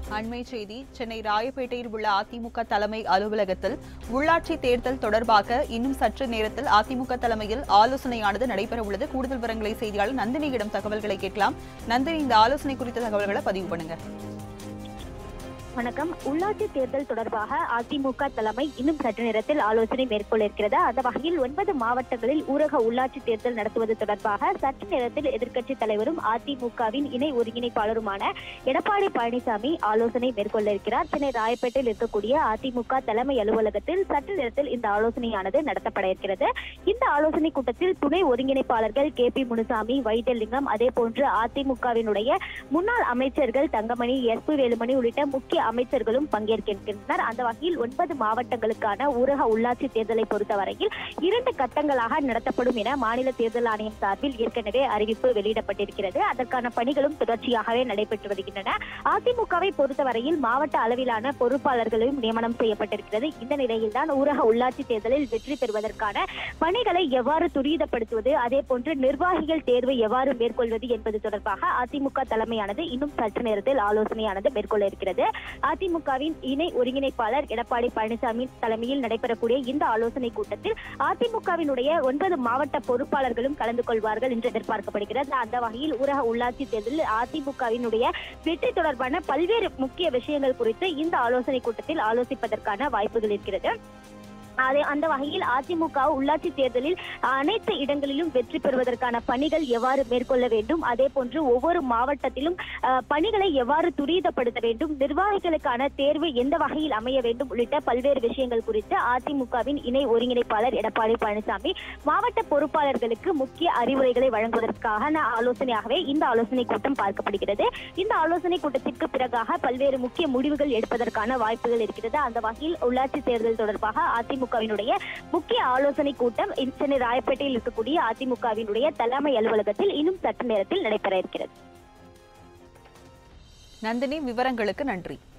அண்மை செய்தி சென்னை ராயப்பேட்டையில் உள்ள அதிமுக தலைமை அலுவலகத்தில் உள்ளாட்சி தேர்தல் தொடர்பாக இன்னும் சற்று நேரத்தில் அதிமுக தலைமையில் ஆலோசனையானது நடைபெறவுள்ளது. கூடுதல் விவரங்களை செய்தியாளர் நந்தினியிடம் தகவல்களை கேட்கலாம். நந்தினி, இந்த ஆலோசனை குறித்த தகவல்களை பதிவு பண்ணுங்க. வணக்கம். உள்ளாட்சி தேர்தல் தொடர்பாக அதிமுக தலைமை இன்னும் சற்று நேரத்தில் ஆலோசனை மேற்கொள்ள இருக்கிறது. அந்த வகையில் 9 மாவட்டங்களில் ஊரக உள்ளாட்சி தேர்தல் நடத்துவது தொடர்பாக சற்று நேரத்தில் எதிர்க்கட்சித் தலைவரும் அதிமுகவின் இணை ஒருங்கிணைப்பாளருமான எடப்பாடி பழனிசாமி ஆலோசனை மேற்கொள்ள இருக்கிறார். சென்னை ராயப்பேட்டையில் இருக்கக்கூடிய அதிமுக தலைமை அலுவலகத்தில் சற்று நேரத்தில் இந்த ஆலோசனையானது நடத்தப்பட இருக்கிறது. இந்த ஆலோசனை கூட்டத்தில் துணை ஒருங்கிணைப்பாளர்கள் KP முனுசாமி, வைத்தியலிங்கம், அதே போன்று அதிமுகவினுடைய முன்னாள் அமைச்சர்கள் தங்கமணி, SP வேலுமணி உள்ளிட்ட முக்கிய அமைச்சர்களும் பங்கேற்கின்றனர். அந்த வகையில் 9 மாவட்டங்களுக்கான ஊரக உள்ளாட்சி தேர்தலை பொறுத்தவரையில் 2 கட்டங்களாக நடத்தப்படும் என மாநில தேர்தல் ஆணையம் சார்பில் ஏற்கனவே அறிவிப்பு வெளியிடப்பட்டிருக்கிறது. அதற்கான பணிகளும் தொடர்ச்சியாகவே நடைபெற்று வருகின்றன. அதிமுகவை பொறுத்தவரையில் மாவட்ட அளவிலான பொறுப்பாளர்களும் நியமனம் செய்யப்பட்டிருக்கிறது. இந்த நிலையில்தான் ஊரக உள்ளாட்சி தேர்தலில் வெற்றி பெறுவதற்கான பணிகளை எவ்வாறு துரிதப்படுத்துவது, அதே போன்று நிர்வாகிகள் தேர்வை எவ்வாறு மேற்கொள்வது என்பது தொடர்பாக அதிமுக தலைமையானது இன்னும் சற்று நேரத்தில் ஆலோசனையானது மேற்கொள்ள இருக்கிறது. அதிமுகவின் இணை ஒருங்கிணைப்பாளர் எடப்பாடி பழனிசாமி தலைமையில் நடைபெறக்கூடிய இந்த ஆலோசனை கூட்டத்தில் அதிமுகவினுடைய 9 மாவட்ட பொறுப்பாளர்களும் கலந்து கொள்வார்கள் என்று எதிர்பார்க்கப்படுகிறது. அந்த வகையில் ஊரக உள்ளாட்சி தேர்தலில் அதிமுகவினுடைய வெற்றி தொடர்பான பல்வேறு முக்கிய விஷயங்கள் குறித்து இந்த ஆலோசனை கூட்டத்தில் ஆலோசிப்பதற்கான வாய்ப்புகள் இருக்கிறது. அந்த வகையில் அதிமுக உள்ளாட்சி தேர்தலில் அனைத்து இடங்களிலும் வெற்றி பெறுவதற்கான பணிகள் எவ்வாறு மேற்கொள்ள வேண்டும், அதே போன்று ஒவ்வொரு மாவட்டத்திலும் பணிகளை எவ்வாறு துரிதப்படுத்த வேண்டும், நிர்வாகிகளுக்கான தேர்வு எந்த வகையில் அமைய வேண்டும் உள்ளிட்ட பல்வேறு விஷயங்கள் குறித்து அதிமுகவின் இணை ஒருங்கிணைப்பாளர் எடப்பாடி பழனிசாமி மாவட்ட பொறுப்பாளர்களுக்கு முக்கிய அறிவுரைகளை வழங்குவதற்கான ஆலோசனையாகவே இந்த ஆலோசனை கூட்டம் பார்க்கப்படுகிறது. இந்த ஆலோசனை கூட்டத்திற்கு பிறகாக பல்வேறு முக்கிய முடிவுகள் எடுப்பதற்கான வாய்ப்புகள் இருக்கிறது. அந்த வகையில் உள்ளாட்சி தேர்தல் தொடர்பாக அதிமுகவினுடைய முக்கிய ஆலோசனை கூட்டம் சென்னை ராயப்பேட்டையில் இருக்கக்கூடிய அதிமுகவினுடைய தலைமை அலுவலகத்தில் இன்னும் சற்று நேரத்தில் நடைபெற இருக்கிறது. நந்தினி, விவரங்களுக்கு நன்றி.